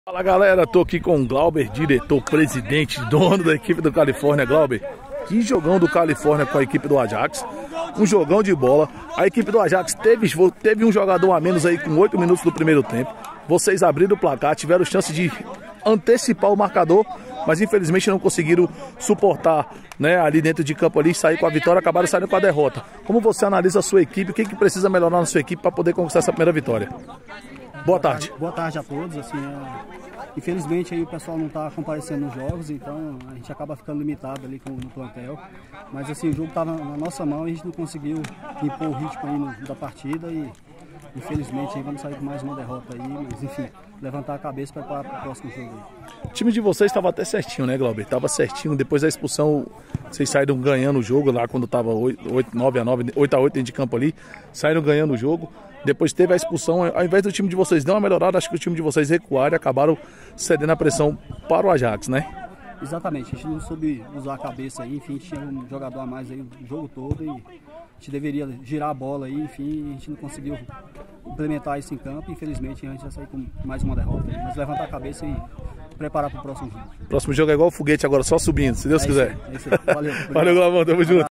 Fala galera, tô aqui com o Glauber, diretor, presidente, dono da equipe do Califórnia. Glauber, que jogão do Califórnia com a equipe do Ajax, um jogão de bola. A equipe do Ajax teve um jogador a menos aí com 8 minutos do primeiro tempo. Vocês abriram o placar, tiveram chance de antecipar o marcador, mas infelizmente não conseguiram suportar, né, ali dentro de campo ali, sair com a vitória, acabaram saindo com a derrota. Como você analisa a sua equipe, o que precisa melhorar na sua equipe para poder conquistar essa primeira vitória? Boa tarde. Boa tarde a todos. Assim, infelizmente aí o pessoal não está comparecendo nos jogos, então a gente acaba ficando limitado ali no plantel. Mas assim, o jogo estava na nossa mão e a gente não conseguiu impor o ritmo aí da partida e infelizmente aí vamos sair com mais uma derrota aí, mas enfim, levantar a cabeça para preparar para o próximo jogo aí. O time de vocês estava até certinho, né, Glauber? Estava certinho, depois da expulsão vocês saíram ganhando o jogo lá quando estava 8-9, 8-8 dentro de campo ali, saíram ganhando o jogo. Depois teve a expulsão, ao invés do time de vocês dar uma melhorada, acho que o time de vocês recuaram e acabaram cedendo a pressão para o Ajax, né? Exatamente, a gente não soube usar a cabeça aí, enfim, tinha um jogador a mais aí o jogo todo e a gente deveria girar a bola aí, enfim, a gente não conseguiu implementar isso em campo, infelizmente a gente vai sair com mais uma derrota aí, mas levantar a cabeça e preparar para o próximo jogo. Próximo jogo é igual o foguete agora, só subindo, se Deus quiser. É isso aí. Valeu. Valeu, Glavão, tamo junto.